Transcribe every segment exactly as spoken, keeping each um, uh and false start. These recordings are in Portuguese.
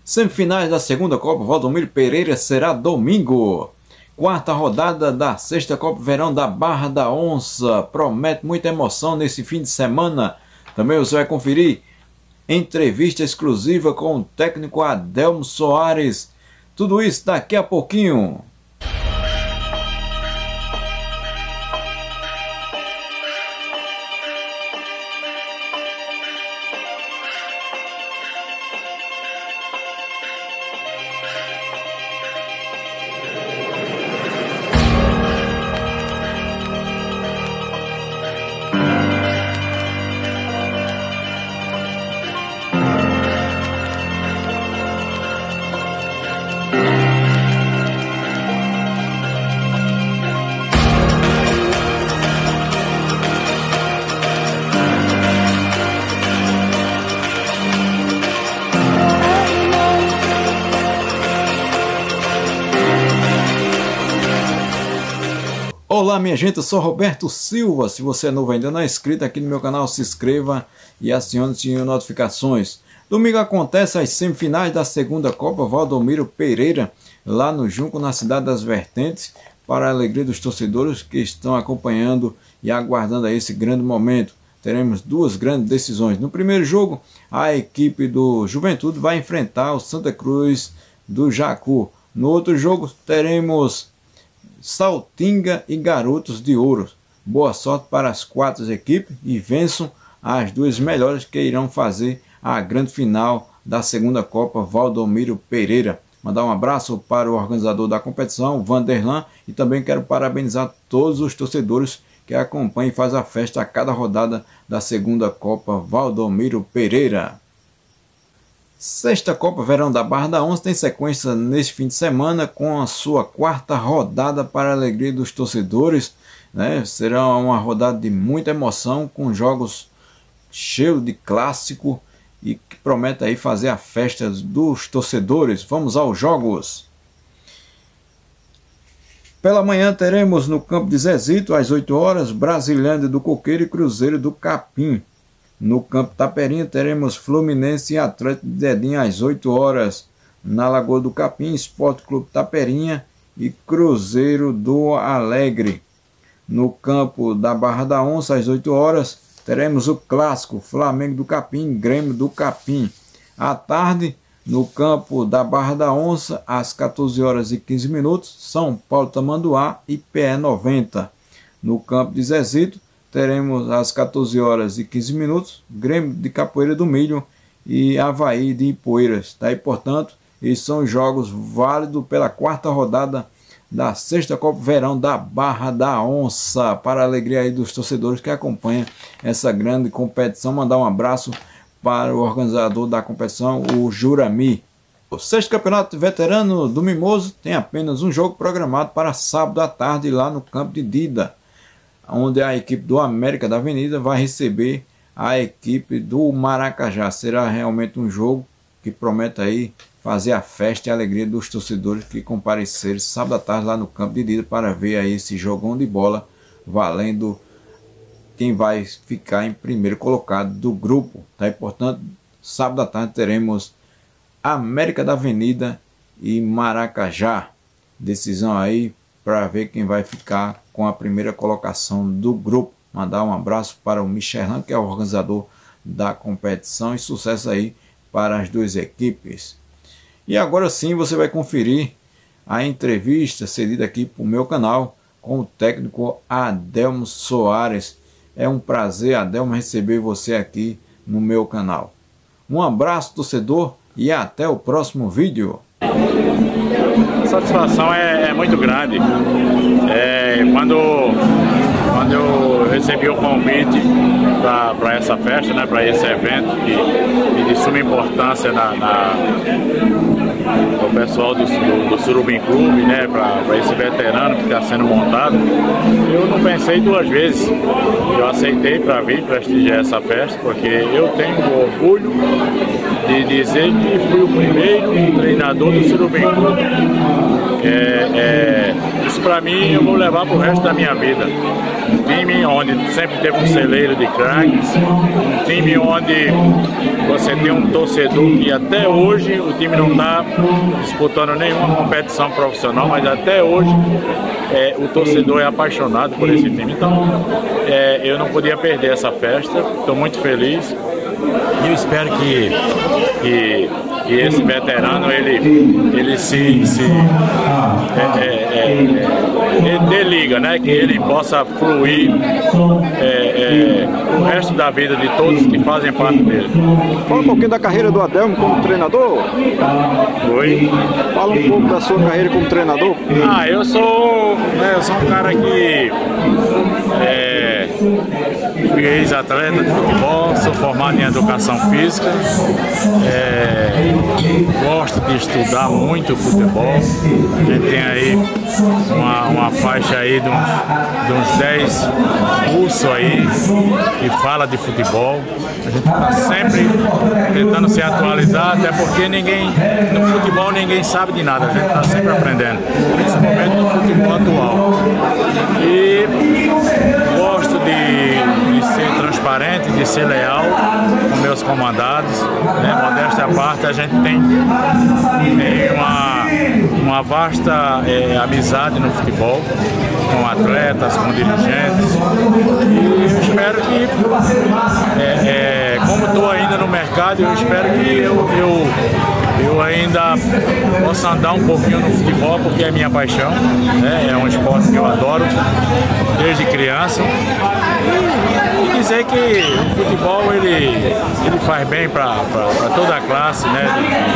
Semifinais da segunda Copa Valdomiro Pereira será domingo. Quarta rodada da sexta Copa Verão da Barra da Onça. Promete muita emoção nesse fim de semana. Também você vai conferir entrevista exclusiva com o técnico Adelmo Soares. Tudo isso daqui a pouquinho. Olá minha gente, eu sou Roberto Silva. Se você é novo ainda não é inscrito aqui no meu canal, se inscreva e acione o sininho de notificações. Domingo acontece as semifinais da segunda Copa Valdomiro Pereira, lá no Junco, na Cidade das Vertentes, para a alegria dos torcedores que estão acompanhando e aguardando aí esse grande momento. Teremos duas grandes decisões. No primeiro jogo, a equipe do Juventude vai enfrentar o Santa Cruz do Jacu. No outro jogo, teremos Saltinga e Garotos de Ouro. Boa sorte para as quatro equipes e vençam as duas melhores que irão fazer a grande final da segunda Copa Valdomiro Pereira. Mandar um abraço para o organizador da competição, Vanderlan, e também quero parabenizar todos os torcedores que acompanham e fazem a festa a cada rodada da segunda Copa Valdomiro Pereira. Sexta Copa Verão da Barra da Onça tem sequência neste fim de semana com a sua quarta rodada para a alegria dos torcedores, né? Será uma rodada de muita emoção, com jogos cheios de clássico e que promete aí fazer a festa dos torcedores. Vamos aos jogos. Pela manhã teremos no campo de Zezito às oito horas, Brasilândia do Coqueiro e Cruzeiro do Capim. No campo Taperinha teremos Fluminense e Atlético de Dedinho às oito horas. Na Lagoa do Capim, Esporte Clube Taperinha e Cruzeiro do Alegre. No campo da Barra da Onça às oito horas teremos o clássico Flamengo do Capim, Grêmio do Capim. À tarde, no campo da Barra da Onça, às quatorze horas e quinze minutos, São Paulo Tamanduá e P E noventa. No campo de Zezito, teremos às quatorze horas e quinze minutos, Grêmio de Capoeira do Milho e Avaí de Ipueiras. Tá? E, portanto, esses são os jogos válidos pela quarta rodada da sexta Copa Verão da Barra da Onça, para a alegria aí dos torcedores que acompanham essa grande competição. Mandar um abraço para o organizador da competição, o Jurami. O sexto Campeonato Veterano do Mimoso tem apenas um jogo programado para sábado à tarde lá no campo de Dida, onde a equipe do América da Avenida vai receber a equipe do Maracajá. Será realmente um jogo que promete aí fazer a festa e a alegria dos torcedores que compareceram sábado à tarde lá no campo de Dida para ver aí esse jogão de bola, valendo quem vai ficar em primeiro colocado do grupo. Tá? E, portanto, sábado à tarde teremos América da Avenida e Maracajá. Decisão aí para ver quem vai ficar com a primeira colocação do grupo. Mandar um abraço para o Michelin, que é o organizador da competição, e sucesso aí para as duas equipes. E agora sim você vai conferir a entrevista cedida aqui para o meu canal com o técnico Adelmo Soares. É um prazer, Adelmo, receber você aqui no meu canal. Um abraço, torcedor, e até o próximo vídeo. A satisfação é, é muito grande. É, quando, quando eu recebi o convite para essa festa, né, para esse evento que, que de suma importância na, na, o pessoal do, do, do Surubim Clube, né, para esse veterano que está sendo montado, eu não pensei duas vezes. Eu aceitei para vir prestigiar essa festa, porque eu tenho o orgulho de dizer que fui o primeiro treinador do Surubim Clube. É, é, isso para mim eu vou levar para o resto da minha vida. Um time onde sempre teve um celeiro de craques, um time onde você tem um torcedor que até hoje o time não está disputando nenhuma competição profissional, mas até hoje é, o torcedor é apaixonado por esse time. Então é, eu não podia perder essa festa, estou muito feliz e eu espero que, que, que esse veterano ele, ele se, se é, é, é, dê liga, né? Que ele possa fluir é, é, o resto da vida de todos que fazem parte dele. Fala um pouquinho da carreira do Adelmo como treinador. Oi? Fala um pouco da sua carreira como treinador. Ah, eu sou, né, eu sou um cara que é, fui ex-atleta de futebol, sou formado em educação física, é, gosto de estudar muito futebol. A gente tem aí uma, uma faixa aí de uns, de uns dez cursos aí que fala de futebol. A gente está sempre tentando se atualizar, até porque ninguém, no futebol ninguém sabe de nada, a gente está sempre aprendendo, principalmente no futebol atual. E gosto de, de ser transparente, de ser leal com meus comandados, né? Modéstia à parte, a gente tem, tem uma, uma vasta é, amizade no futebol, com atletas, com dirigentes, e eu espero que, é, é, como estou ainda no mercado, eu espero que eu, eu, eu ainda possa andar um pouquinho no futebol, porque é minha paixão, né? É um esporte que eu adoro desde criança. E dizer que o futebol ele, ele faz bem para toda a classe, né?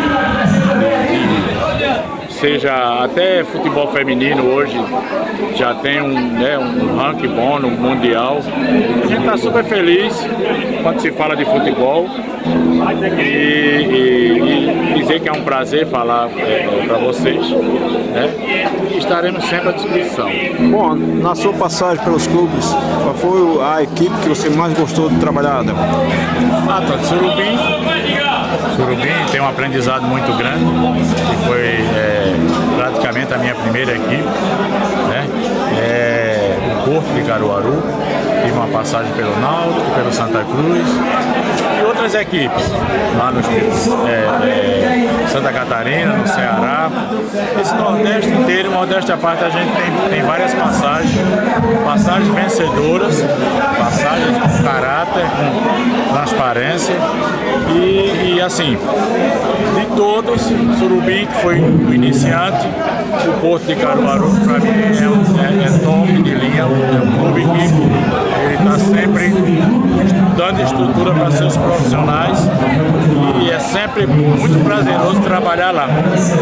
De, de, de, seja até futebol feminino hoje já tem um, né, um ranking bom no mundial. A gente está super feliz quando se fala de futebol e, e, e dizer que é um prazer falar é, para vocês, né? E estaremos sempre à disposição. Bom, na sua passagem pelos clubes, qual foi a equipe que você mais gostou de trabalhar, Adelmo? Ah, tá, Surubim. Surubim tem um aprendizado muito grande, que foi é, praticamente a minha primeira equipe, né? É, o Porto de Caruaru, tive uma passagem pelo Náutico, pelo Santa Cruz e outras equipes, lá no é, é, Santa Catarina, no Ceará. Esse Nordeste inteiro, Nordeste à parte, a gente tem, tem várias passagens, passagens vencedoras, passagens com caráter, com transparência e, e assim, de todos, Surubim, que foi o iniciante, o Porto de Caruaru, para mim é, um, é, é top de linha, é um clube que ele está sempre dando estrutura para seus profissionais e é sempre muito prazeroso trabalhar lá.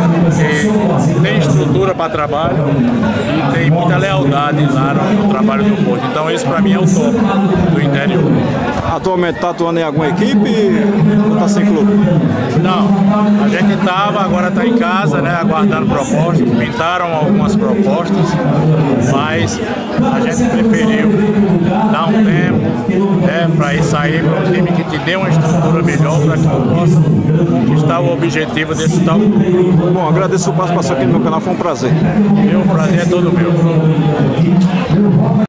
E tem estrutura para trabalho e tem muita lealdade lá no, no trabalho do Porto. Então esse para mim é o top do interior. Atualmente está atuando em alguma equipe ou está sem clube? Não, a gente estava, agora está em casa, né, aguardando propostas, pintaram algumas propostas, mas a gente preferiu dar um tempo, né, para ir sair para um time que te dê uma estrutura melhor para que tu possa conquistar o objetivo desse tal clube. Bom, agradeço o participação aqui no meu canal, foi um prazer. Meu prazer é todo meu.